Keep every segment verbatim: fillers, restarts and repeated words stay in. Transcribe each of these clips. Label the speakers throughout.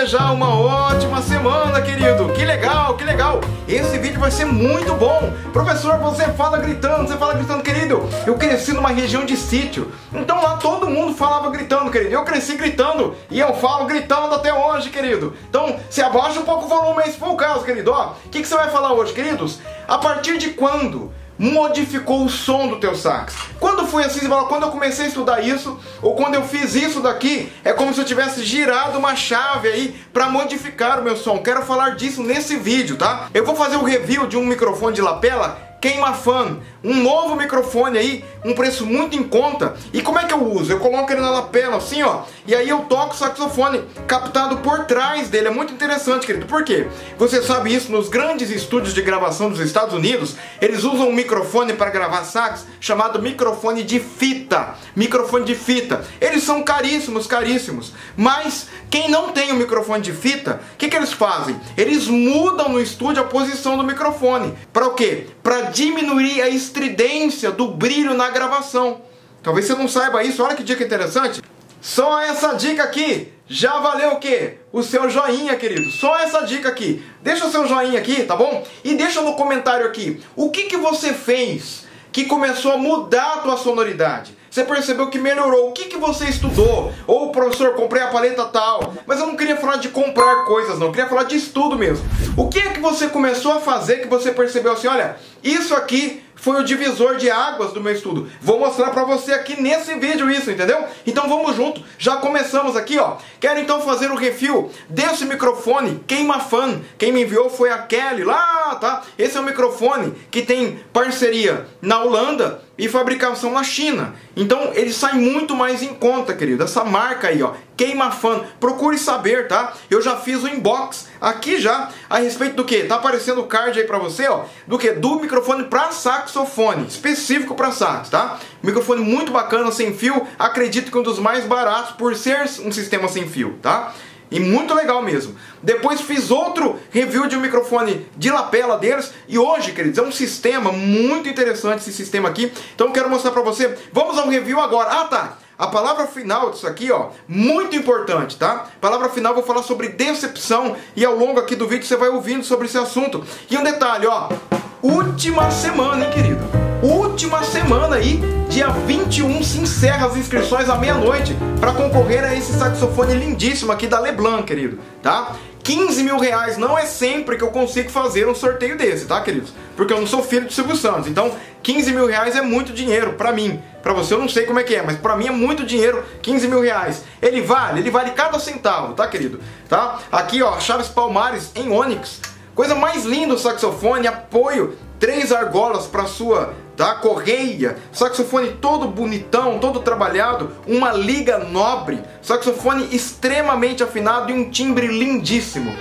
Speaker 1: desejar uma ótima semana, querido. Que legal, que legal. Esse vídeo vai ser muito bom. Professor, você fala gritando, você fala gritando, querido. Eu cresci numa região de sítio, então lá todo mundo falava gritando, querido. Eu cresci gritando e eu falo gritando até hoje, querido. Então, se abaixa um pouco o volume aí, se for o caso, querido. Ó, o que, que você vai falar hoje, queridos? A partir de quando modificou o som do teu sax? Quando foi assim, você fala, quando eu comecei a estudar isso, ou quando eu fiz isso daqui, é como se eu tivesse girado uma chave aí para modificar o meu som. Quero falar disso nesse vídeo, tá? Eu vou fazer o review de um microfone de lapela Queima-Fan, um novo microfone aí, um preço muito em conta. E como é que eu uso? Eu coloco ele na lapela assim, ó, e aí eu toco o saxofone captado por trás dele. É muito interessante, querido. Por quê? Você sabe isso, nos grandes estúdios de gravação dos Estados Unidos, eles usam um microfone para gravar sax chamado microfone de fita. Microfone de fita. Eles são caríssimos, caríssimos. Mas quem não tem o microfone de fita, o que, que eles fazem? Eles mudam no estúdio a posição do microfone. Para o quê? Para diminuir a estridência do brilho na gravação. Talvez você não saiba isso. Olha que dica interessante. Só essa dica aqui já valeu o quê? O seu joinha, querido. Só essa dica aqui. Deixa o seu joinha aqui, tá bom? E deixa no comentário aqui o que, que você fez que começou a mudar a tua sonoridade. Você percebeu que melhorou? O que, que você estudou? Ou, professor, comprei a paleta tal. Mas eu não queria falar de comprar coisas, não. Eu queria falar de estudo mesmo. O que é que você começou a fazer que você percebeu assim, olha, isso aqui foi o divisor de águas do meu estudo. Vou mostrar pra você aqui nesse vídeo isso, entendeu? Então vamos junto. Já começamos aqui, ó. Quero então fazer o review desse microfone Queima-Fan. Quem me enviou foi a Kelly lá, tá? Esse é um microfone que tem parceria na Holanda e fabricação na China. Então ele sai muito mais em conta, querido. Essa marca aí, ó, Queima-Fan. Procure saber, tá? Eu já fiz o inbox aqui já a respeito do que? Tá aparecendo o card aí pra você, ó. Do que? Do microfone pra saxofone, específico pra sax, tá? Microfone muito bacana, sem fio. Acredito que um dos mais baratos por ser um sistema sem fio, tá? E muito legal mesmo. Depois fiz outro review de um microfone de lapela deles. E hoje, queridos, é um sistema muito interessante esse sistema aqui. Então eu quero mostrar pra você. Vamos ao review agora. Ah, tá. A palavra final disso aqui, ó, muito importante, tá? Palavra final, vou falar sobre decepção. E ao longo aqui do vídeo você vai ouvindo sobre esse assunto. E um detalhe, ó. Última semana, hein, querido? Última semana aí, dia vinte e um, se encerra as inscrições à meia-noite para concorrer a esse saxofone lindíssimo aqui da Leblanc, querido, tá? quinze mil reais, não é sempre que eu consigo fazer um sorteio desse, tá, queridos? Porque eu não sou filho de Silvio Santos, então quinze mil reais é muito dinheiro pra mim. Pra você eu não sei como é que é, mas pra mim é muito dinheiro, quinze mil reais. Ele vale, ele vale cada centavo, tá, querido? Tá? Aqui, ó, chaves palmares em ônix. Coisa mais linda o saxofone, apoio, três argolas para sua, tá, correia, saxofone todo bonitão, todo trabalhado, uma liga nobre, saxofone extremamente afinado e um timbre lindíssimo.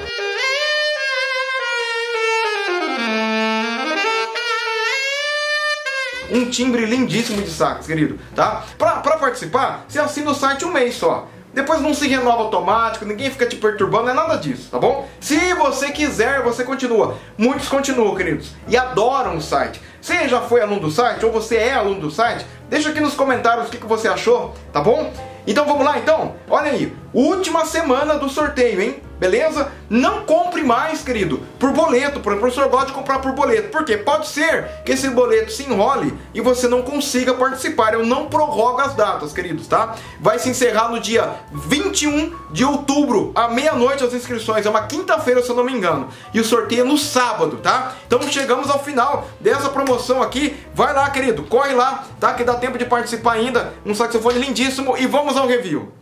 Speaker 1: Um timbre lindíssimo de sax, querido, tá? Pra, pra participar, você assina o site um mês só. Depois não se renova automático, ninguém fica te perturbando, não é nada disso, tá bom? Se você quiser, você continua. Muitos continuam, queridos, e adoram o site. Você já foi aluno do site, ou você é aluno do site? Deixa aqui nos comentários o que você achou, tá bom? Então vamos lá, então? Olha aí, última semana do sorteio, hein? Beleza? Não compre mais, querido, por boleto. O professor gosta de comprar por boleto. Por quê? Pode ser que esse boleto se enrole e você não consiga participar. Eu não prorrogo as datas, queridos, tá? Vai se encerrar no dia vinte e um de outubro, à meia-noite, as inscrições. É uma quinta-feira, se eu não me engano. E o sorteio é no sábado, tá? Então chegamos ao final dessa promoção aqui. Vai lá, querido, corre lá, tá? Que dá tempo de participar ainda. Um saxofone lindíssimo. E vamos ao review.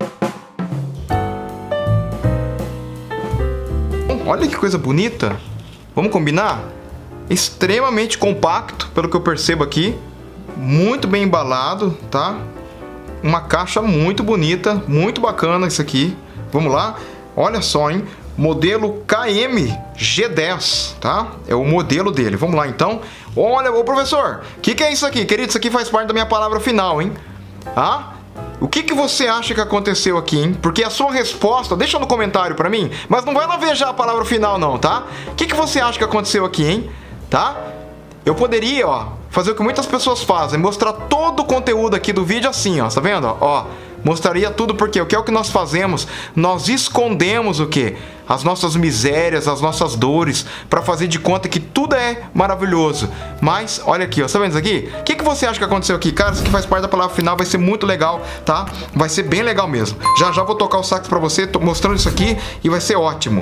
Speaker 1: Olha que coisa bonita. Vamos combinar? Extremamente compacto, pelo que eu percebo aqui. Muito bem embalado, tá? Uma caixa muito bonita, muito bacana isso aqui. Vamos lá? Olha só, hein? Modelo K M G dez, tá? É o modelo dele. Vamos lá, então. Olha, ô professor, o que, que é isso aqui? Querido, isso aqui faz parte da minha palavra final, hein? Ah? O que, que você acha que aconteceu aqui, hein? Porque a sua resposta, deixa no comentário pra mim, mas não vai lá ver já a palavra final não, tá? O que, que você acha que aconteceu aqui, hein? Tá? Eu poderia, ó, fazer o que muitas pessoas fazem, mostrar todo o conteúdo aqui do vídeo assim, ó, tá vendo? Ó, Mostraria tudo porque o que é o que nós fazemos? Nós escondemos o quê? As nossas misérias, as nossas dores, para fazer de conta que tudo é maravilhoso. Mas, olha aqui, ó, tá vendo isso aqui? O que, que você acha que aconteceu aqui? Cara, isso aqui faz parte da palavra final, vai ser muito legal, tá? Vai ser bem legal mesmo. Já já vou tocar o sax para você, tô mostrando isso aqui e vai ser ótimo.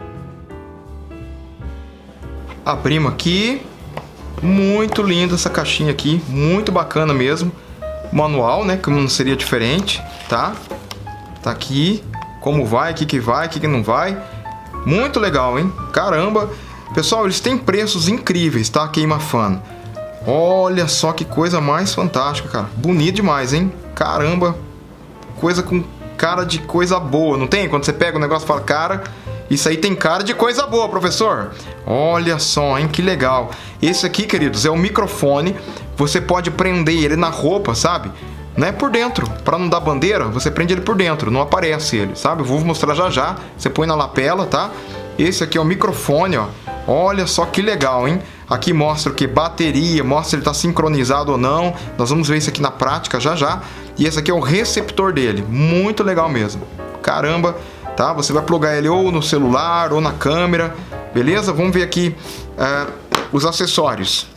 Speaker 1: Abrimos aqui. Muito linda essa caixinha aqui, muito bacana mesmo. Manual, né, que não seria diferente, tá? Tá aqui, como vai, o que que vai, o que que não vai. Muito legal, hein? Caramba. Pessoal, eles têm preços incríveis, tá? Queima-Fan. Olha só que coisa mais fantástica, cara. Bonito demais, hein? Caramba. Coisa com cara de coisa boa, não tem? Quando você pega o negócio e fala, cara, isso aí tem cara de coisa boa, professor. Olha só, hein? Que legal. Esse aqui, queridos, é o microfone. Você pode prender ele na roupa, sabe? Não é por dentro. Para não dar bandeira, você prende ele por dentro. Não aparece ele, sabe? Eu vou mostrar já já. Você põe na lapela, tá? Esse aqui é o microfone, ó. Olha só que legal, hein? Aqui mostra o que? Bateria, mostra se ele está sincronizado ou não. Nós vamos ver isso aqui na prática já já. E esse aqui é o receptor dele. Muito legal mesmo. Caramba, tá? Você vai plugar ele ou no celular ou na câmera. Beleza? Vamos ver aqui uh, os acessórios.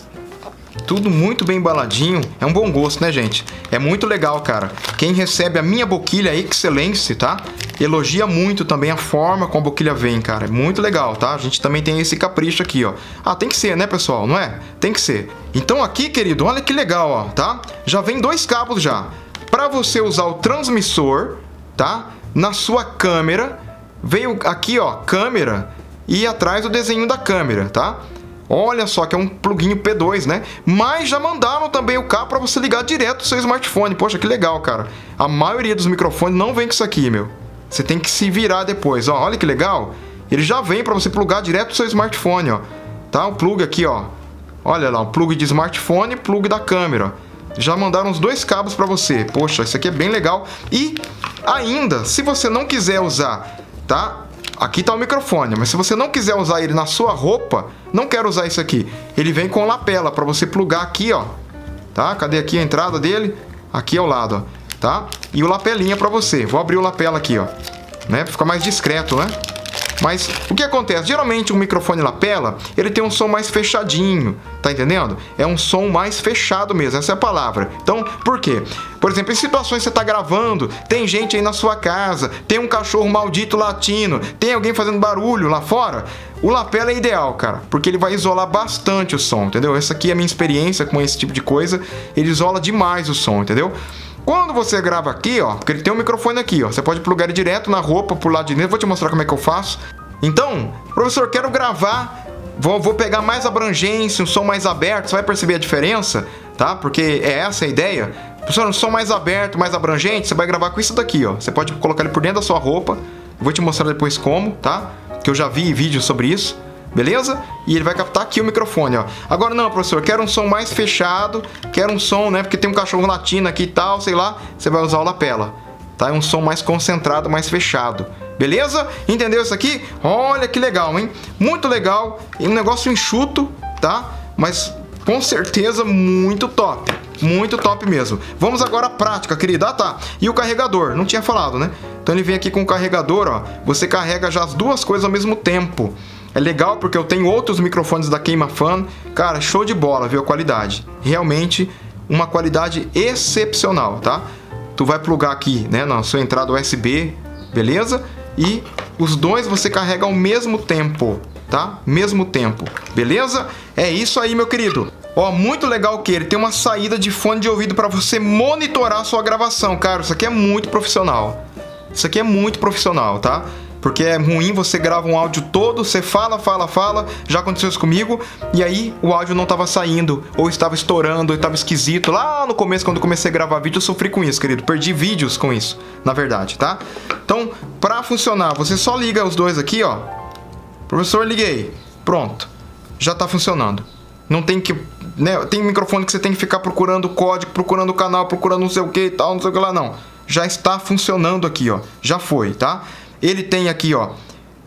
Speaker 1: Tudo muito bem embaladinho. É um bom gosto, né, gente? É muito legal, cara. Quem recebe a minha boquilha Excelência, tá? Elogia muito também a forma como a boquilha vem, cara. É muito legal, tá? A gente também tem esse capricho aqui, ó. Ah, tem que ser, né, pessoal? Não é? Tem que ser. Então aqui, querido, olha que legal, ó, tá? Já vem dois cabos já. Pra você usar o transmissor, tá? Na sua câmera. Veio aqui, ó, câmera. E atrás o desenho da câmera, tá? Olha só que é um pluguinho P dois, né? Mas já mandaram também o cabo para você ligar direto do seu smartphone. Poxa, que legal, cara. A maioria dos microfones não vem com isso aqui, meu. Você tem que se virar depois, ó. Olha que legal. Ele já vem para você plugar direto do seu smartphone, ó. Tá? O plug aqui, ó. Olha lá, o plug de smartphone e plug da câmera. Já mandaram os dois cabos para você. Poxa, isso aqui é bem legal. E ainda, se você não quiser usar, tá? Aqui tá o microfone, mas se você não quiser usar ele na sua roupa, não quero usar isso aqui. Ele vem com lapela para você plugar aqui, ó. Tá? Cadê aqui a entrada dele? Aqui ao lado, ó. Tá? E o lapelinha para você. Vou abrir o lapela aqui, ó. Né? Pra ficar mais discreto, né? Mas o que acontece? Geralmente um microfone lapela, ele tem um som mais fechadinho, tá entendendo? É um som mais fechado mesmo, essa é a palavra. Então, por quê? Por exemplo, em situações que você tá gravando, tem gente aí na sua casa, tem um cachorro maldito latindo, tem alguém fazendo barulho lá fora, o lapela é ideal, cara, porque ele vai isolar bastante o som, entendeu? Essa aqui é a minha experiência com esse tipo de coisa, ele isola demais o som, entendeu? Quando você grava aqui, ó, porque ele tem um microfone aqui, ó, você pode plugar ele direto na roupa por lado de dentro. Vou te mostrar como é que eu faço. Então, professor, quero gravar, vou, vou pegar mais abrangência, um som mais aberto, você vai perceber a diferença, tá? Porque é essa a ideia. Professor, um som mais aberto, mais abrangente, você vai gravar com isso daqui, ó. Você pode colocar ele por dentro da sua roupa. Eu vou te mostrar depois como, tá? Que eu já vi vídeos sobre isso. Beleza? E ele vai captar aqui o microfone, ó. Agora não, professor, quero um som mais fechado, quero um som, né, porque tem um cachorro latindo aqui e tal, sei lá, você vai usar o lapela, tá? É um som mais concentrado, mais fechado. Beleza? Entendeu isso aqui? Olha que legal, hein? Muito legal, e um negócio enxuto, tá? Mas com certeza muito top. Muito top mesmo. Vamos agora à prática, querida. Ah, tá. E o carregador? Não tinha falado, né? Então ele vem aqui com o carregador, ó. Você carrega já as duas coisas ao mesmo tempo. É legal porque eu tenho outros microfones da Queima-Fan. Cara, show de bola, viu? A qualidade. Realmente uma qualidade excepcional, tá? Tu vai plugar aqui, né, na sua entrada U S B, beleza? E os dois você carrega ao mesmo tempo, tá? Mesmo tempo, beleza? É isso aí, meu querido. Ó, muito legal que ele tem uma saída de fone de ouvido para você monitorar a sua gravação, cara. Isso aqui é muito profissional. Isso aqui é muito profissional, tá? Porque é ruim, você grava um áudio todo, você fala, fala, fala, já aconteceu isso comigo, e aí o áudio não estava saindo, ou estava estourando, ou estava esquisito. Lá no começo, quando eu comecei a gravar vídeo, eu sofri com isso, querido. Perdi vídeos com isso, na verdade, tá? Então, para funcionar, você só liga os dois aqui, ó. Professor, liguei. Pronto. Já está funcionando. Não tem que... né? Tem microfone que você tem que ficar procurando o código, procurando o canal, procurando não sei o que e tal, não sei o que lá, não. Já está funcionando aqui, ó. Já foi, tá? Ele tem aqui, ó,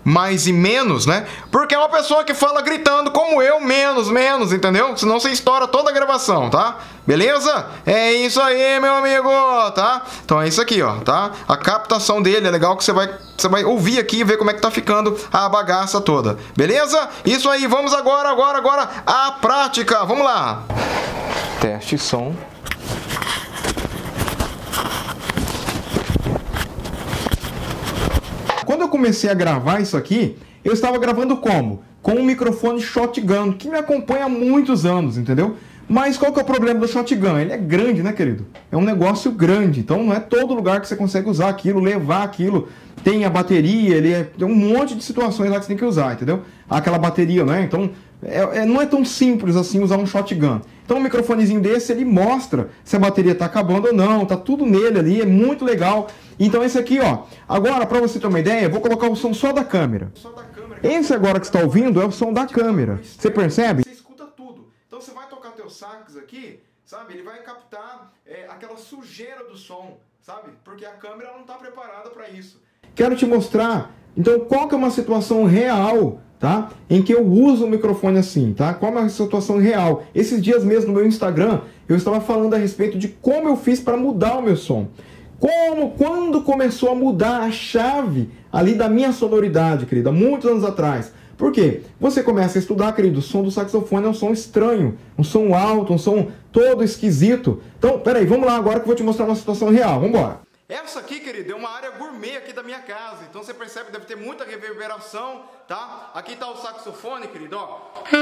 Speaker 1: mais e menos, né? Porque é uma pessoa que fala gritando como eu, menos, menos, entendeu? Senão você estoura toda a gravação, tá? Beleza? É isso aí, meu amigo, tá? Então é isso aqui, ó, tá? A captação dele é legal que você vai, você vai ouvir aqui e ver como é que tá ficando a bagaça toda. Beleza? Isso aí, vamos agora, agora, agora à prática. Vamos lá. Teste som. Quando eu comecei a gravar isso aqui, eu estava gravando como? Com um microfone shotgun, que me acompanha há muitos anos, entendeu? Mas qual que é o problema do shotgun? Ele é grande, né, querido? É um negócio grande, então não é todo lugar que você consegue usar aquilo, levar aquilo. Tem a bateria, ele é, tem um monte de situações lá que você tem que usar, entendeu? Aquela bateria, né? Então, é, é, não é tão simples assim usar um shotgun. Então, um microfonezinho desse, ele mostra se a bateria está acabando ou não, tá tudo nele ali, é muito legal. Então, esse aqui, ó, agora, para você ter uma ideia, eu vou colocar o som só da câmera. Esse agora que você está ouvindo é o som da câmera. Você percebe? Você escuta tudo. Então, você vai tocar teu sax aqui, sabe? Ele vai captar é, aquela sujeira do som, sabe? Porque a câmera não está preparada para isso. Quero te mostrar, então, qual que é uma situação real, tá? Em que eu uso o microfone assim, tá? Qual é uma situação real? Esses dias mesmo no meu Instagram, eu estava falando a respeito de como eu fiz para mudar o meu som. Como, quando começou a mudar a chave ali da minha sonoridade, querido, há muitos anos atrás. Por quê? Você começa a estudar, querido, o som do saxofone é um som estranho, um som alto, um som todo esquisito. Então, peraí, vamos lá agora que eu vou te mostrar uma situação real, vamos embora. Essa aqui, querido, é uma área gourmet aqui da minha casa, então você percebe que deve ter muita reverberação, tá? Aqui tá o saxofone, querido, ó.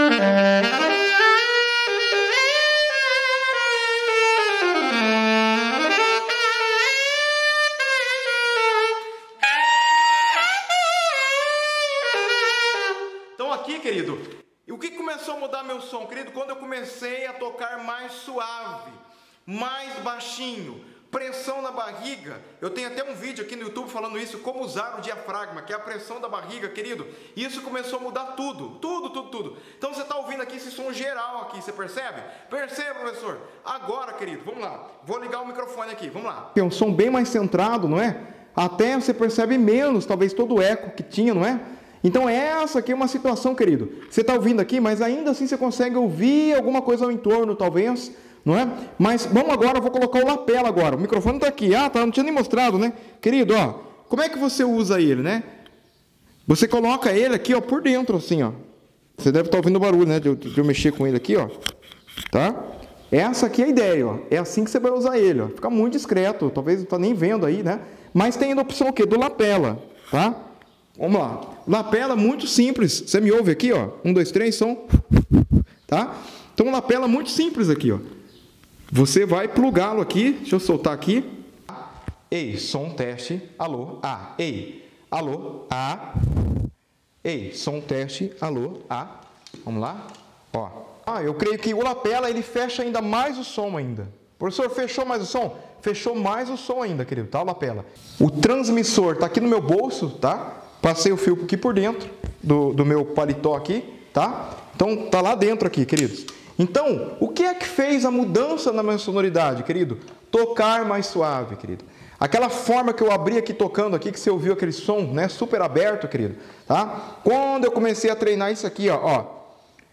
Speaker 1: Então aqui, querido, o que começou a mudar meu som, querido? Quando eu comecei a tocar mais suave, mais baixinho, pressão na barriga. Eu tenho até um vídeo aqui no YouTube falando isso, como usar o diafragma, que é a pressão da barriga, querido. Isso começou a mudar tudo, tudo, tudo, tudo. Então você está ouvindo aqui esse som geral aqui, você percebe? Percebe, professor? Agora, querido, vamos lá. Vou ligar o microfone aqui, vamos lá. É um som bem mais centrado, não é? Até você percebe menos, talvez, todo o eco que tinha, não é? Então essa aqui é uma situação, querido. Você está ouvindo aqui, mas ainda assim você consegue ouvir alguma coisa ao entorno, talvez, não é? Mas vamos agora, eu vou colocar o lapela agora. O microfone está aqui. Ah, tá, não tinha nem mostrado, né? Querido, ó, como é que você usa ele, né? Você coloca ele aqui, ó, por dentro, assim, ó. Você deve estar ouvindo o barulho, né? De eu, de eu mexer com ele aqui, ó. Tá? Essa aqui é a ideia, ó. É assim que você vai usar ele, ó. Fica muito discreto, talvez não está nem vendo aí, né? Mas tem a opção o quê? Do lapela, tá? Vamos lá. Lapela muito simples. Você me ouve aqui, ó. Um, dois, três, som. Tá? Então, lapela muito simples aqui, ó. Você vai plugá-lo aqui. Deixa eu soltar aqui. Ei, som teste. Alô, A. Ei, alô, A. Ei, som teste. Alô, A. Vamos lá. Ó. Ah, eu creio que o lapela, ele fecha ainda mais o som ainda. Professor, fechou mais o som? Fechou mais o som ainda, querido, tá? O lapela. O transmissor tá aqui no meu bolso, tá? Passei o fio aqui por dentro do, do meu paletó aqui, tá? Então, tá lá dentro aqui, queridos. Então, o que é que fez a mudança na minha sonoridade, querido? Tocar mais suave, querido. Aquela forma que eu abri aqui tocando aqui, que você ouviu aquele som, né? Super aberto, querido, tá? Quando eu comecei a treinar isso aqui, ó, ó.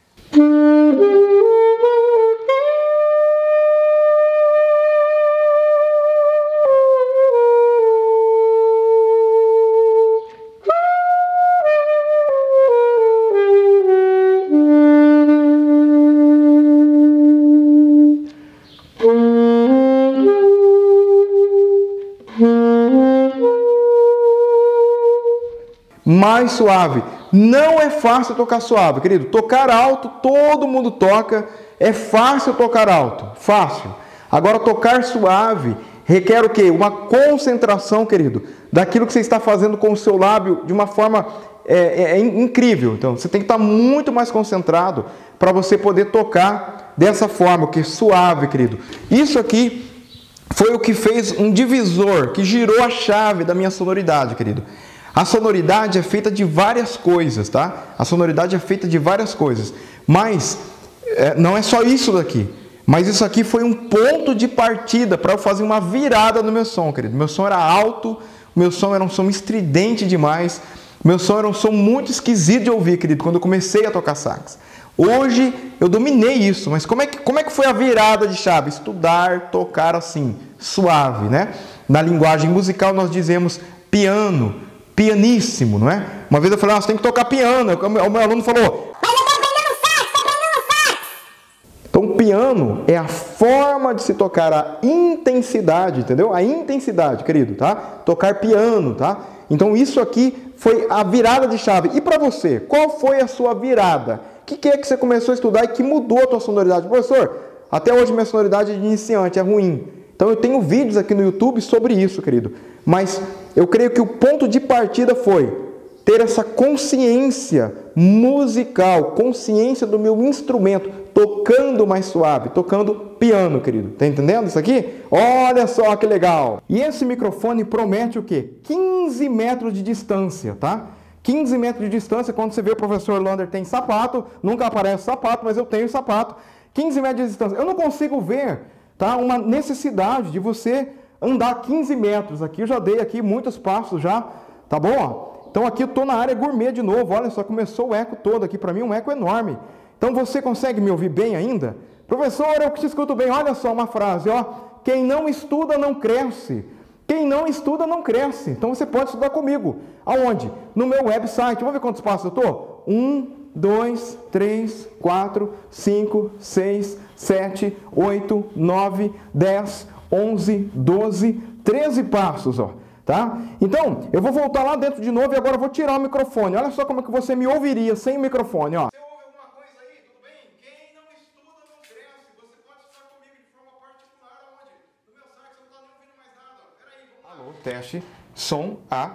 Speaker 1: Mais suave. Não é fácil tocar suave, querido. Tocar alto, todo mundo toca. É fácil tocar alto, fácil. Agora, tocar suave requer o quê? Uma concentração, querido, daquilo que você está fazendo com o seu lábio de uma forma é, é, é incrível. Então, você tem que estar muito mais concentrado para você poder tocar dessa forma, que é suave, querido. Isso aqui foi o que fez um divisor, que girou a chave da minha sonoridade, querido. A sonoridade é feita de várias coisas, tá? A sonoridade é feita de várias coisas. Mas é, não é só isso daqui. Mas isso aqui foi um ponto de partida para eu fazer uma virada no meu som, querido. Meu som era alto, meu som era um som estridente demais. Meu som era um som muito esquisito de ouvir, querido, quando eu comecei a tocar sax. Hoje eu dominei isso, mas como é que, como é que foi a virada de chave? Estudar, tocar assim, suave, né? Na linguagem musical nós dizemos piano, pianíssimo, não é? Uma vez eu falei, ah, você tem que tocar piano. O meu aluno falou, mas eu tô aprendendo sax, tô aprendendo sax. Então, piano é a forma de se tocar a intensidade, entendeu? A intensidade, querido, tá? Tocar piano, tá? Então, isso aqui foi a virada de chave. E para você, qual foi a sua virada? O que, que é que você começou a estudar e que mudou a tua sonoridade? Professor, até hoje minha sonoridade de iniciante é ruim. Então, eu tenho vídeos aqui no YouTube sobre isso, querido. Mas eu creio que o ponto de partida foi ter essa consciência musical, consciência do meu instrumento, tocando mais suave, tocando piano, querido. Tá entendendo isso aqui? Olha só que legal! E esse microfone promete o quê? quinze metros de distância, tá? quinze metros de distância, quando você vê o professor Lander tem sapato, nunca aparece sapato, mas eu tenho sapato. quinze metros de distância. Eu não consigo ver, tá, uma necessidade de você andar quinze metros. Aqui eu já dei aqui muitos passos já, tá bom? Então aqui eu estou na área gourmet de novo, olha só, começou o eco todo aqui, para mim um eco enorme. Então você consegue me ouvir bem ainda? Professor, eu te escuto bem, olha só uma frase, ó. Quem não estuda não cresce. Quem não estuda não cresce. Então você pode estudar comigo. Aonde? No meu website. Vamos ver quantos passos eu estou? Um, dois, três, quatro, cinco, seis, sete, oito, nove, dez, onze, doze, treze passos, ó. Tá? Então, eu vou voltar lá dentro de novo e agora eu vou tirar o microfone. Olha só como é que você me ouviria sem o microfone, ó. Você ouve alguma coisa aí? Tudo bem? Quem não estuda não cresce. Você pode estar comigo de forma particular aonde? No meu site você não está nem ouvindo mais nada. Peraí, vamos lá. Alô, teste, som, A.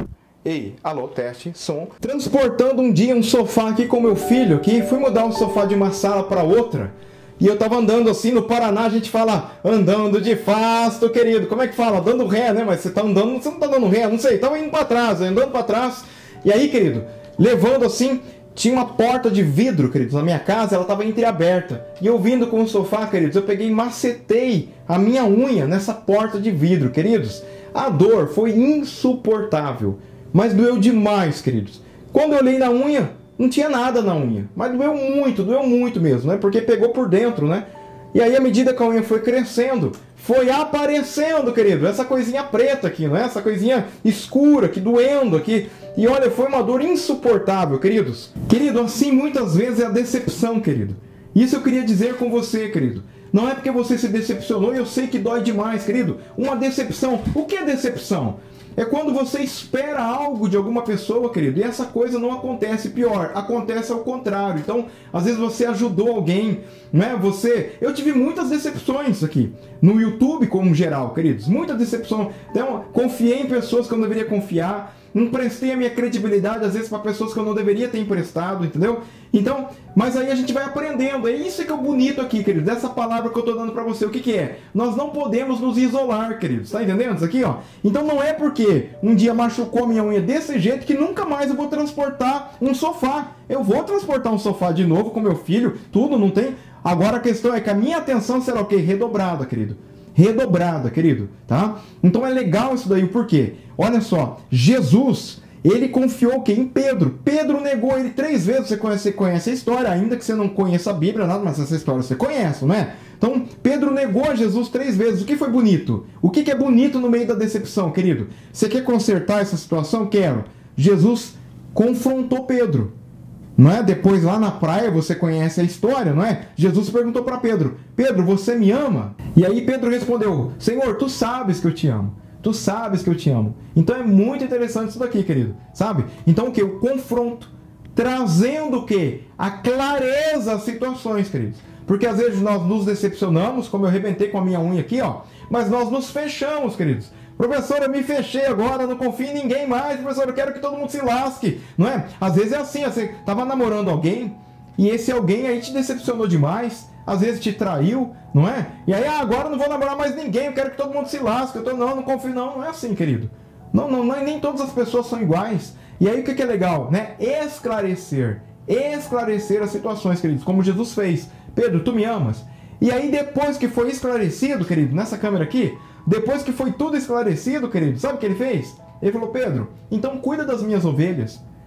Speaker 1: Ei, alô, teste, som. Transportando um dia um sofá aqui com meu filho, que fui mudar o sofá de uma sala para outra. E eu tava andando assim, no Paraná a gente fala andando de fasto, querido. Como é que fala? Dando ré, né? Mas você tá andando, você não tá dando ré, não sei. Tava indo pra trás, andando pra trás. E aí, querido, levando assim, tinha uma porta de vidro, queridos, na minha casa, ela tava entreaberta. E eu vindo com o sofá, queridos, eu peguei e macetei a minha unha nessa porta de vidro, queridos. A dor foi insuportável, mas doeu demais, queridos. Quando eu olhei na unha, não tinha nada na unha, mas doeu muito, doeu muito mesmo, né? Porque pegou por dentro, né? E aí, à medida que a unha foi crescendo, foi aparecendo, querido, essa coisinha preta aqui, né? Essa coisinha escura aqui, doendo aqui. E olha, foi uma dor insuportável, queridos. Querido, assim muitas vezes é a decepção, querido. Isso eu queria dizer com você, querido. Não é porque você se decepcionou, eu sei que dói demais, querido. Uma decepção. O que é decepção? É quando você espera algo de alguma pessoa, querido, e essa coisa não acontece. Pior, acontece ao contrário. Então, às vezes você ajudou alguém, né? Você... Eu tive muitas decepções aqui, no YouTube como geral, queridos. Muitas decepções. Então, confiei em pessoas que eu não deveria confiar. Não prestei a minha credibilidade, às vezes, para pessoas que eu não deveria ter emprestado, entendeu? Então, mas aí a gente vai aprendendo. É isso que é o bonito aqui, querido, dessa palavra que eu estou dando para você. O que que é? Nós não podemos nos isolar, queridos. Tá entendendo isso aqui, ó? Então não é porque um dia machucou minha unha desse jeito que nunca mais eu vou transportar um sofá. Eu vou transportar um sofá de novo com meu filho, tudo, não tem... Agora a questão é que a minha atenção será o quê? Redobrada, querido. Redobrada, querido, tá? Então é legal isso daí, por quê? Olha só, Jesus, ele confiou o quê? Em Pedro. Pedro negou ele três vezes. Você conhece, você conhece a história, ainda que você não conheça a Bíblia, nada, mas essa história você conhece, não é? Então, Pedro negou Jesus três vezes. O que foi bonito? O que é bonito no meio da decepção, querido? Você quer consertar essa situação? Quero. Jesus confrontou Pedro. Não é? Depois lá na praia você conhece a história, não é? Jesus perguntou para Pedro: Pedro, você me ama? E aí Pedro respondeu: Senhor, tu sabes que eu te amo. Tu sabes que eu te amo. Então é muito interessante isso daqui, querido. Sabe? Então o que? O confronto. Trazendo o que? A clareza às situações, queridos. Porque às vezes nós nos decepcionamos, como eu arrebentei com a minha unha aqui, ó. Mas nós nos fechamos, queridos. Professor, eu me fechei agora, não confio em ninguém mais. Professor, eu quero que todo mundo se lasque. Não é? Às vezes é assim, você estava namorando alguém e esse alguém aí te decepcionou demais. Às vezes te traiu, não é? E aí, ah, agora eu não vou namorar mais ninguém, eu quero que todo mundo se lasque. Eu tô, não, não confio, não. Não é assim, querido. Não, não, não, nem todas as pessoas são iguais. E aí o que, que é legal, né? Esclarecer. Esclarecer as situações, queridos, como Jesus fez. Pedro, tu me amas? E aí depois que foi esclarecido, querido, nessa câmera aqui, depois que foi tudo esclarecido, querido, sabe o que ele fez? Ele falou: Pedro, então cuida das minhas ovelhas.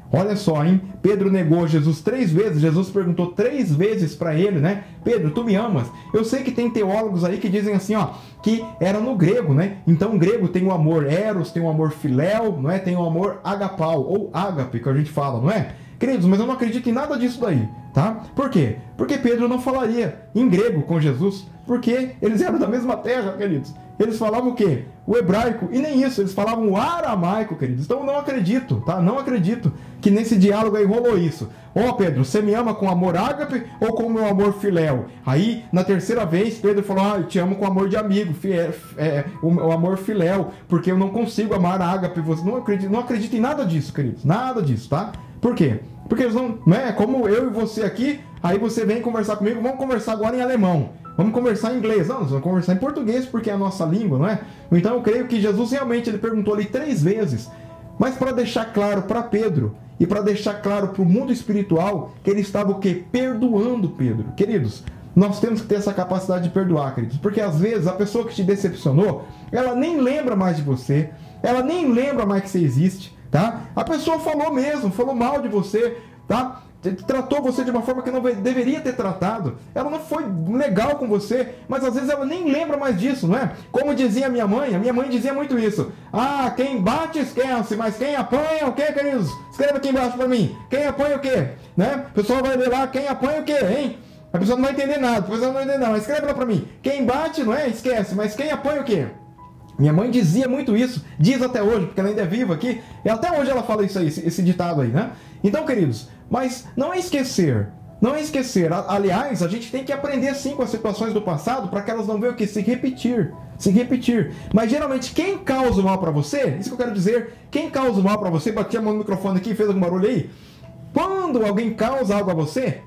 Speaker 1: Olha só, hein? Pedro negou Jesus três vezes. Jesus perguntou três vezes para ele, né? Pedro, tu me amas? Eu sei que tem teólogos aí que dizem assim, ó, que era no grego, né? Então, o grego tem o amor eros, tem o amor filéu, não é? Tem o amor agapau, ou ágape, que a gente fala, não é? Queridos, mas eu não acredito em nada disso daí, tá? Por quê? Porque Pedro não falaria em grego com Jesus, porque eles eram da mesma terra, queridos. Eles falavam o quê? O hebraico, e nem isso, eles falavam o aramaico, queridos. Então eu não acredito, tá? Não acredito que nesse diálogo aí rolou isso. Ó, Pedro, você me ama com amor ágape ou com o meu amor filéu? Aí, na terceira vez, Pedro falou, ah, eu te amo com amor de amigo, é, é, o, o amor filéu, porque eu não consigo amar ágape. Você não acredita, não acredita em nada disso, queridos, nada disso, tá? Por quê? Porque eles não, né? Como eu e você aqui, aí você vem conversar comigo, vamos conversar agora em alemão. Vamos conversar em inglês. Não, nós vamos conversar em português porque é a nossa língua, não é? Então eu creio que Jesus realmente ele perguntou ali três vezes. Mas para deixar claro para Pedro e para deixar claro para o mundo espiritual que ele estava o quê? Perdoando Pedro. Queridos, nós temos que ter essa capacidade de perdoar, queridos. Porque às vezes a pessoa que te decepcionou, ela nem lembra mais de você. Ela nem lembra mais que você existe, tá? A pessoa falou mesmo, falou mal de você, tá? Tratou você de uma forma que não deveria ter tratado. Ela não foi legal com você, mas às vezes ela nem lembra mais disso, não é? Como dizia a minha mãe, a minha mãe dizia muito isso. Ah, quem bate esquece, mas quem apanha o quê, queridos? Escreva aqui embaixo pra mim. Quem apanha o quê? Né? O pessoal vai ler lá, quem apanha o quê, hein? A pessoa não vai entender nada, a pessoa não vai entender nada. Escreva lá pra mim. Quem bate, não é? Esquece, mas quem apanha o quê? Minha mãe dizia muito isso, diz até hoje, porque ela ainda é viva aqui, e até hoje ela fala isso aí, esse, esse ditado aí, né? Então, queridos, mas não é esquecer, não é esquecer. Aliás, a gente tem que aprender sim com as situações do passado para que elas não venham o que? Se repetir, se repetir. Mas geralmente quem causa o mal para você, isso que eu quero dizer, quem causa o mal para você, bati a mão no microfone aqui, fez algum barulho aí, quando alguém causa algo a você,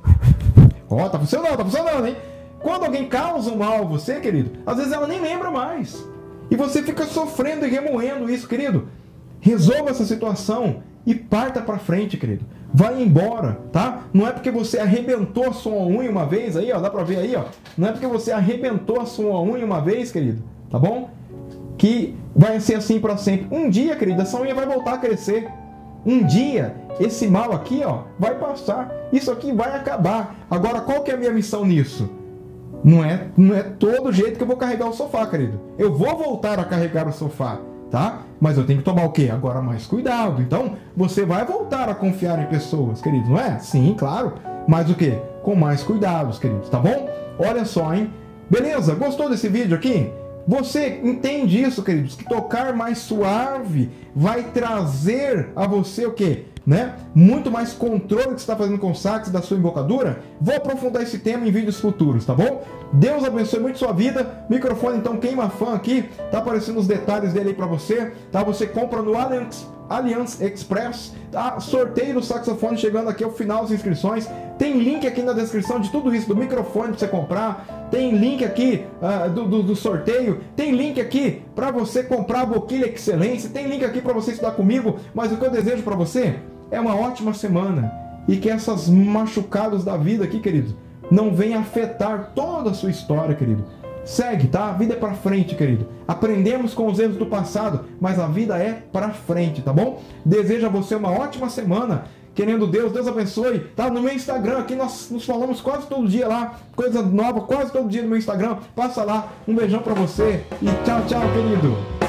Speaker 1: ó, tá funcionando, tá funcionando, hein? Quando alguém causa um mal a você, querido, às vezes ela nem lembra mais. E você fica sofrendo e remoendo isso, querido. Resolva essa situação e parta pra frente, querido. Vai embora, tá? Não é porque você arrebentou a sua unha uma vez aí, ó, dá pra ver aí, ó. Não é porque você arrebentou a sua unha uma vez, querido, tá bom? Que vai ser assim pra sempre. Um dia, querido, essa unha vai voltar a crescer. Um dia, esse mal aqui, ó, vai passar. Isso aqui vai acabar. Agora, qual que é a minha missão nisso? Não é, não é todo jeito que eu vou carregar o sofá, querido. Eu vou voltar a carregar o sofá, tá? Mas eu tenho que tomar o quê? Agora mais cuidado. Então, você vai voltar a confiar em pessoas, queridos, não é? Sim, claro. Mas o quê? Com mais cuidados, queridos, tá bom? Olha só, hein? Beleza? Gostou desse vídeo aqui? Você entende isso, queridos? Que tocar mais suave vai trazer a você o quê? Né? Muito mais controle que você está fazendo com o sax da sua embocadura. Vou aprofundar esse tema em vídeos futuros, tá bom? Deus abençoe muito sua vida. Microfone então queima fã aqui, tá aparecendo os detalhes dele aí para você, tá? Você compra no Allianz, Allianz Express, tá? Sorteio do saxofone chegando aqui ao final das inscrições. Tem link aqui na descrição de tudo isso, do microfone para você comprar. Tem link aqui uh, do, do, do sorteio. Tem link aqui para você comprar a Boquilha Excelência. Tem link aqui para você estudar comigo. Mas o que eu desejo para você é uma ótima semana e que essas machucadas da vida aqui, querido, não venham afetar toda a sua história, querido. Segue, tá? A vida é pra frente, querido. Aprendemos com os erros do passado, mas a vida é pra frente, tá bom? Desejo a você uma ótima semana. Querendo Deus, Deus abençoe. Tá no meu Instagram aqui, nós nos falamos quase todo dia lá. Coisa nova, quase todo dia no meu Instagram. Passa lá. Um beijão pra você e tchau, tchau, querido.